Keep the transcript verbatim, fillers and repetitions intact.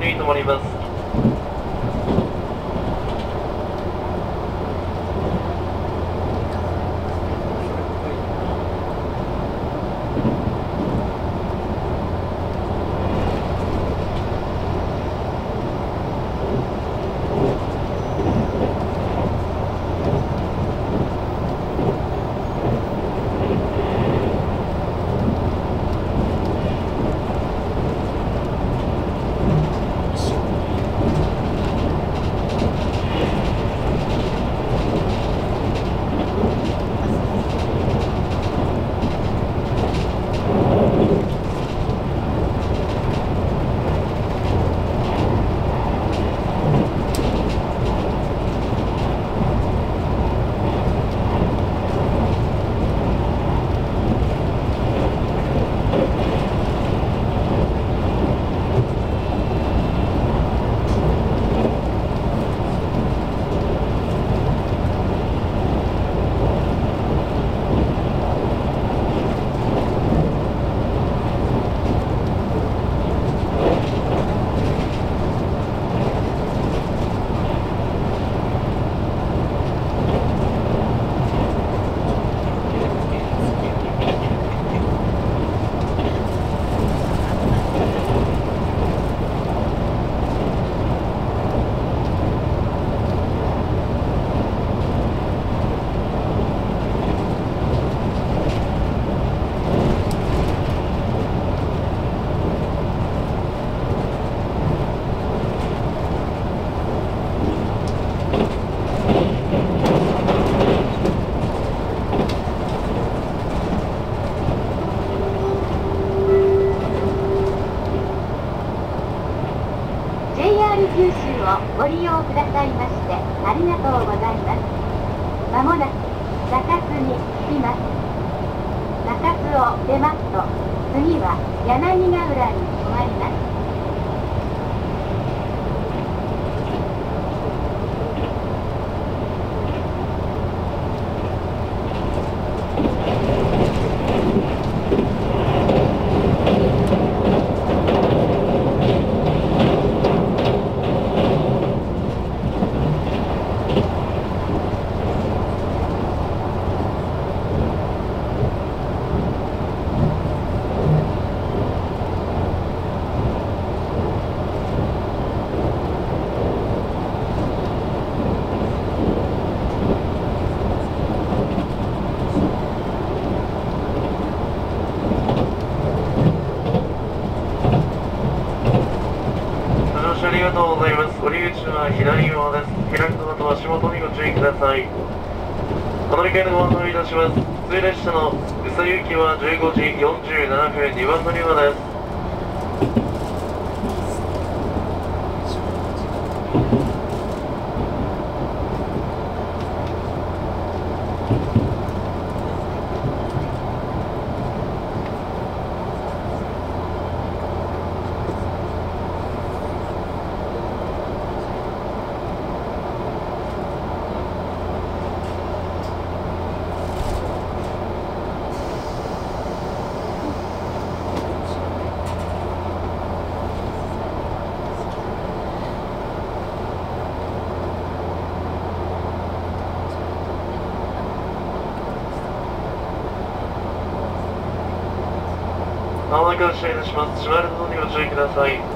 に停まります。 九州をご利用くださいましてありがとうございます。まもなく中津に着きます。中津を出ますと次は柳ヶ浦に止まります。 ありがとうございます。降り口は左側です。左の方は足元にご注意ください。お乗り換えのご案内いたします。普通列車の宇佐行きはじゅうごじよんじゅうななふんにばん乗り場です。まもなく発車いたします。閉まるのにご注意ください。